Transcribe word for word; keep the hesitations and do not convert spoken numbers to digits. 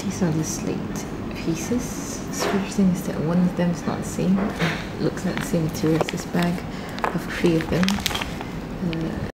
These are the slate pieces. The strange thing is that one of them is not the same. It looks like the same material as this bag of three of them. Uh,